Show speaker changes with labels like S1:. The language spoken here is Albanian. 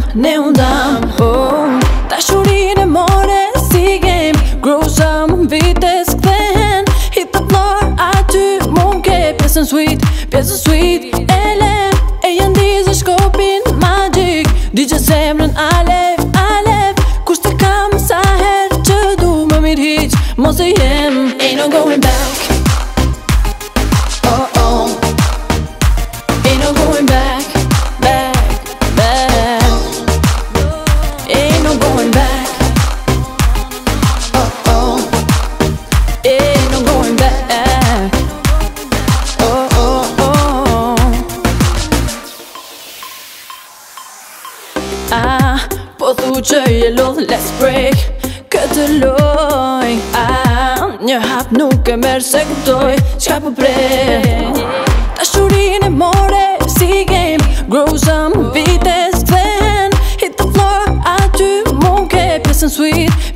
S1: ne undam. Dashurin e more si game, grow some vites kthehen. Hit the floor, aty mund ke pjesën sweet ele. E janë dizë shkopin magic, digje zemrën Alef Kush të kam sa her që du më mirë hiq, mos e jem. Ain't no going back. Ain't no going back. Ain't no going back. Ain't no going back. Po thu që je lodh, let's break këtë loj. Një hap nuk e merë se kuptoj qka po pre. Dashurin e more si game, grow some vites kthehen. Hit the floor, aty mund ke pjesën sweet